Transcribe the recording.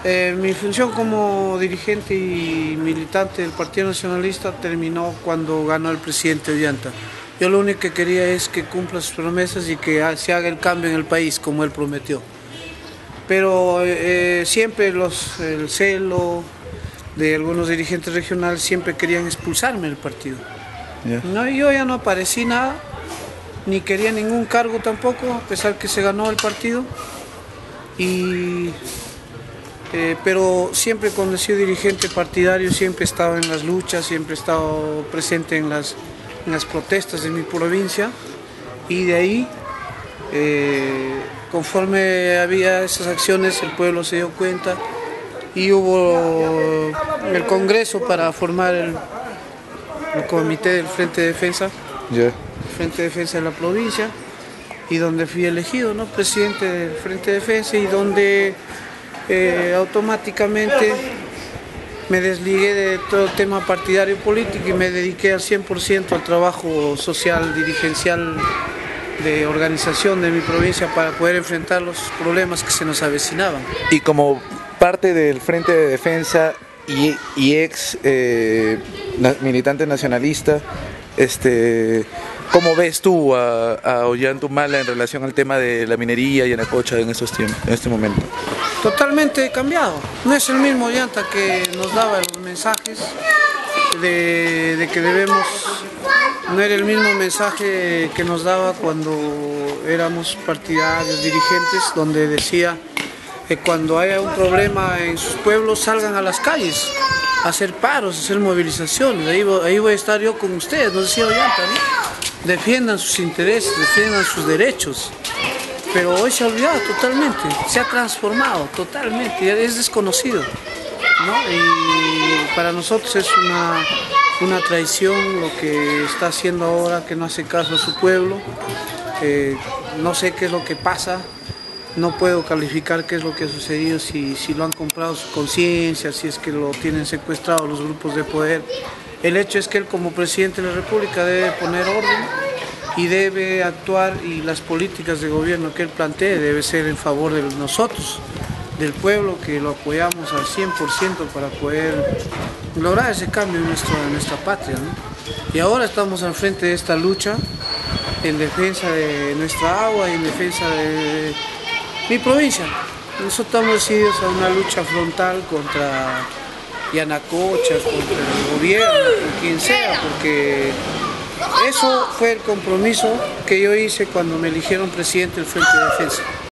Mi función como dirigente y militante del Partido Nacionalista terminó cuando ganó el presidente Ollanta. Yo lo único que quería es que cumpla sus promesas y que se haga el cambio en el país como él prometió. Pero siempre el celo de algunos dirigentes regionales siempre querían expulsarme del partido. Yeah. No, yo ya no aparecí nada, ni quería ningún cargo tampoco, a pesar que se ganó el partido. Pero siempre cuando he sido dirigente partidario siempre he estado en las luchas, siempre he estado presente en las protestas de mi provincia, y de ahí, conforme había esas acciones, el pueblo se dio cuenta y hubo el Congreso para formar el comité del Frente de Defensa, Yeah. el Frente de Defensa de la provincia, y donde fui elegido, ¿no?, presidente del Frente de Defensa, y donde automáticamente me desligué de todo el tema partidario político y me dediqué al 100% al trabajo social, dirigencial, de organización de mi provincia para poder enfrentar los problemas que se nos avecinaban. Y como parte del Frente de Defensa y ex militante nacionalista, ¿cómo ves tú a Ollanta Humala en relación al tema de la minería y Yanacocha en este momento? Totalmente cambiado. No es el mismo Ollanta que nos daba los mensajes de que debemos. No era el mismo mensaje que nos daba cuando éramos partidarios, dirigentes, donde decía que cuando haya un problema en sus pueblos salgan a las calles a hacer paros, a hacer movilizaciones. Ahí voy a estar yo con ustedes, nos decía Ollanta, ¿no? Defiendan sus intereses, defiendan sus derechos. Pero hoy se ha olvidado totalmente, se ha transformado totalmente, es desconocido, ¿no? Y para nosotros es una traición lo que está haciendo ahora, que no hace caso a su pueblo. No sé qué es lo que pasa, no puedo calificar qué es lo que ha sucedido, si lo han comprado su conciencia, si es que lo tienen secuestrado los grupos de poder. El hecho es que él, como presidente de la República, debe poner orden y debe actuar, y las políticas de gobierno que él plantee debe ser en favor de nosotros, del pueblo, que lo apoyamos al 100% para poder lograr ese cambio en nuestra patria, ¿no? Y ahora estamos al frente de esta lucha en defensa de nuestra agua y en defensa de mi provincia. Nosotros estamos decididos a una lucha frontal contra Yanacocha, contra el gobierno, con quien sea, porque eso fue el compromiso que yo hice cuando me eligieron presidente del Frente de Defensa.